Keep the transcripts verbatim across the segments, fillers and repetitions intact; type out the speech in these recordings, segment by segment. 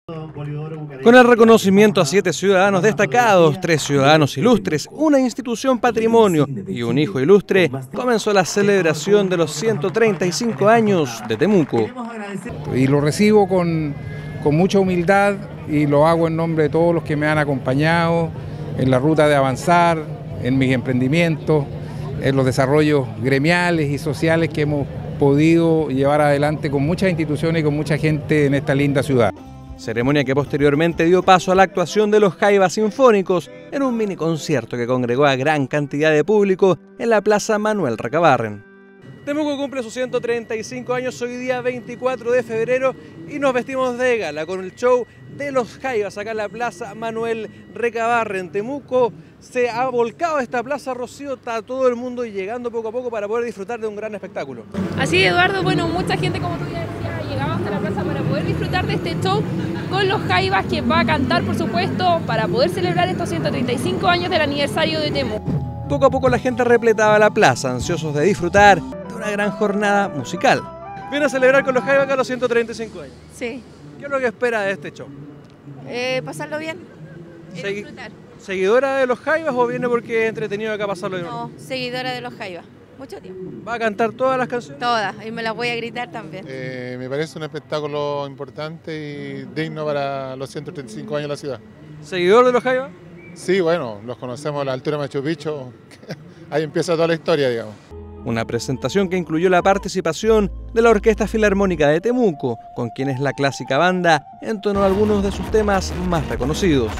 Con el reconocimiento a siete ciudadanos destacados, tres ciudadanos ilustres, una institución patrimonio y un hijo ilustre, comenzó la celebración de los ciento treinta y cinco años de Temuco. Y lo recibo con, con mucha humildad y lo hago en nombre de todos los que me han acompañado en la ruta de avanzar, en mis emprendimientos, en los desarrollos gremiales y sociales que hemos podido llevar adelante con muchas instituciones y con mucha gente en esta linda ciudad. Ceremonia que posteriormente dio paso a la actuación de los Jaivas Sinfónicos en un mini concierto que congregó a gran cantidad de público en la Plaza Manuel Recabarren. Temuco cumple sus ciento treinta y cinco años hoy día veinticuatro de febrero y nos vestimos de gala con el show de los Jaivas acá en la Plaza Manuel Recabarren. Temuco se ha volcado a esta plaza, Rocío, está todo el mundo llegando poco a poco para poder disfrutar de un gran espectáculo. Así, Eduardo, bueno, mucha gente, como tú ya decías, ha llegado hasta la plaza para poder disfrutar de este show con los Jaivas, que va a cantar, por supuesto, para poder celebrar estos ciento treinta y cinco años del aniversario de Temuco. Poco a poco la gente repletaba la plaza, ansiosos de disfrutar de una gran jornada musical. Viene a celebrar con los Jaivas acá los ciento treinta y cinco años. Sí. ¿Qué es lo que espera de este show? Eh, pasarlo bien y Segui disfrutar. ¿Seguidora de los Jaivas o viene porque es entretenido acá pasarlo bien? No, seguidora de los Jaivas. Mucho tiempo. ¿Va a cantar todas las canciones? Todas, y me las voy a gritar también. Eh, me parece un espectáculo importante y digno para los ciento treinta y cinco años de la ciudad. ¿Seguidor de los Jaivas? Sí, bueno, los conocemos a la altura de Machu Picchu, ahí empieza toda la historia, digamos. Una presentación que incluyó la participación de la Orquesta Filarmónica de Temuco, con quienes la clásica banda entonó algunos de sus temas más reconocidos.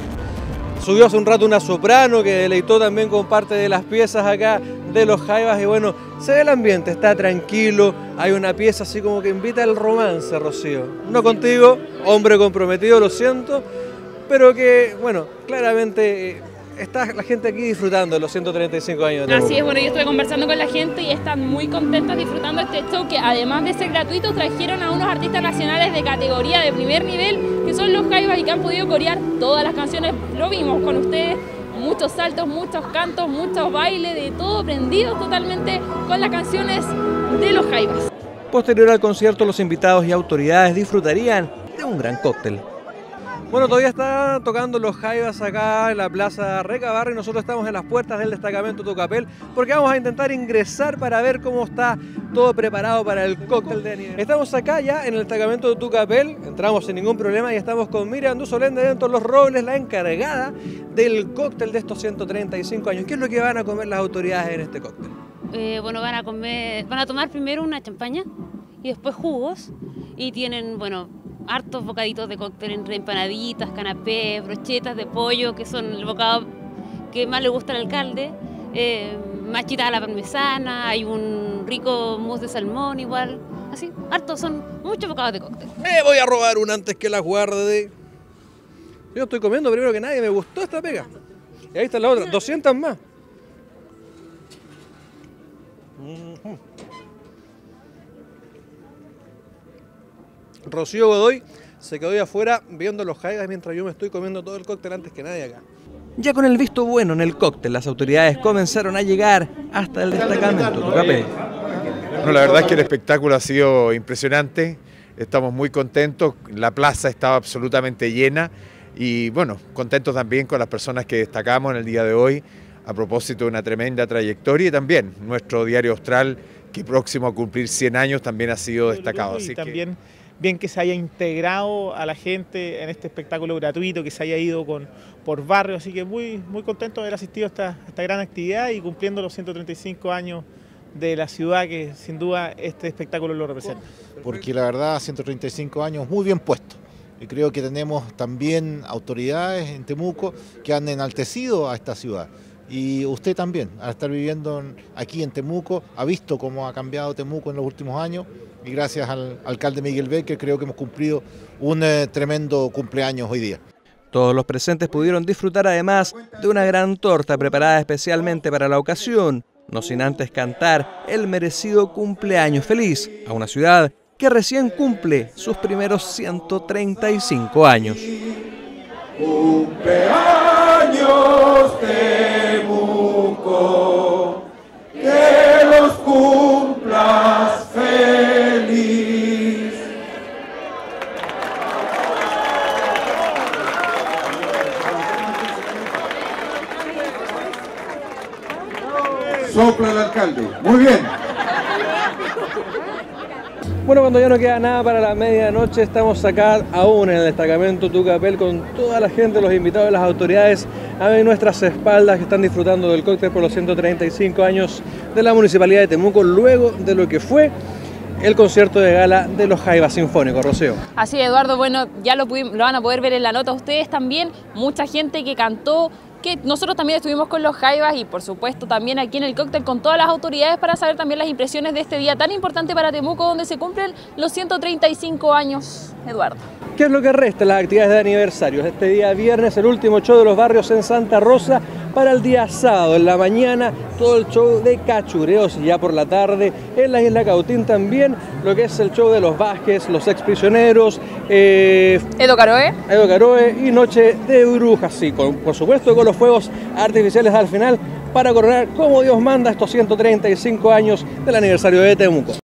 Subió hace un rato una soprano que deleitó también con parte de las piezas acá de los Jaivas y bueno, se ve el ambiente, está tranquilo, hay una pieza así como que invita al romance, Rocío. No contigo, hombre comprometido, lo siento, pero que, bueno, claramente eh, está la gente aquí disfrutando de los ciento treinta y cinco años de Temuco. Así es, bueno, yo estuve conversando con la gente y están muy contentos disfrutando este show, que además de ser gratuito trajeron a unos artistas nacionales de categoría de primer nivel, que son los Jaivas, y que han podido corear todas las canciones. Lo vimos con ustedes, muchos saltos, muchos cantos, muchos bailes, de todo prendido totalmente con las canciones de los Jaivas. Posterior al concierto, los invitados y autoridades disfrutarían de un gran cóctel. Bueno, todavía está tocando los Jaivas acá en la Plaza Recabarren y nosotros estamos en las puertas del destacamento Tucapel porque vamos a intentar ingresar para ver cómo está todo preparado para el cóctel de aniversario. Estamos acá ya en el destacamento de Tucapel, entramos sin ningún problema y estamos con Miriam Dusolén de Dentro Los Robles, la encargada del cóctel de estos ciento treinta y cinco años. ¿Qué es lo que van a comer las autoridades en este cóctel? Eh, bueno, van a comer, van a tomar primero una champaña y después jugos y tienen, bueno, hartos bocaditos de cóctel entre empanaditas, canapés, brochetas de pollo, que son el bocado que más le gusta al alcalde, eh, machitas a la parmesana, hay un rico mousse de salmón igual, así, hartos, son muchos bocados de cóctel. Me voy a robar una antes que la guarde. Yo estoy comiendo primero que nadie, me gustó esta pega. Y ahí está la otra, doscientas más. Uh-huh. Rocío Godoy se quedó ahí afuera viendo los Jaivas mientras yo me estoy comiendo todo el cóctel antes que nadie acá. Ya con el visto bueno en el cóctel, las autoridades comenzaron a llegar hasta el destacamento Tucapel. Bueno, la verdad es que el espectáculo ha sido impresionante, estamos muy contentos, la plaza estaba absolutamente llena y bueno, contentos también con las personas que destacamos en el día de hoy a propósito de una tremenda trayectoria y también nuestro diario Austral, que próximo a cumplir cien años, también ha sido destacado. Así y también que... bien que se haya integrado a la gente en este espectáculo gratuito, que se haya ido con, por barrio, así que muy, muy contento de haber asistido a esta, a esta gran actividad y cumpliendo los ciento treinta y cinco años de la ciudad, que sin duda este espectáculo lo representa. Porque la verdad, ciento treinta y cinco años muy bien puestos. Y creo que tenemos también autoridades en Temuco que han enaltecido a esta ciudad. Y usted también, al estar viviendo aquí en Temuco, ha visto cómo ha cambiado Temuco en los últimos años y gracias al alcalde Miguel Becker creo que hemos cumplido un eh, tremendo cumpleaños hoy día. Todos los presentes pudieron disfrutar además de una gran torta preparada especialmente para la ocasión, no sin antes cantar el merecido cumpleaños feliz a una ciudad que recién cumple sus primeros ciento treinta y cinco años. ¡Cumpleaños Temuco! ¡Que los cumplas feliz! sopla el alcalde. Muy bien. Bueno, cuando ya no queda nada para la medianoche, estamos acá aún en el destacamento Tucapel con toda la gente, los invitados y las autoridades a nuestras espaldas que están disfrutando del cóctel por los ciento treinta y cinco años de la Municipalidad de Temuco, luego de lo que fue el concierto de gala de los Jaivas Sinfónicos. Rocío. Así, Eduardo, bueno, ya lo, lo van a poder ver en la nota ustedes también, mucha gente que cantó, que nosotros también estuvimos con los Jaivas y por supuesto también aquí en el cóctel con todas las autoridades para saber también las impresiones de este día tan importante para Temuco, donde se cumplen los ciento treinta y cinco años, Eduardo. ¿Qué es lo que resta en las actividades de aniversario? Este día viernes, el último show de los barrios en Santa Rosa. Para el día sábado, en la mañana, todo el show de cachureos, y ya por la tarde, en la Isla Cautín también, lo que es el show de los Vázquez, los exprisioneros, eh, Edo Caroe. Edo Caroe y Noche de Brujas, sí, con, por supuesto con los fuegos artificiales al final, para coronar como Dios manda estos ciento treinta y cinco años del aniversario de Temuco.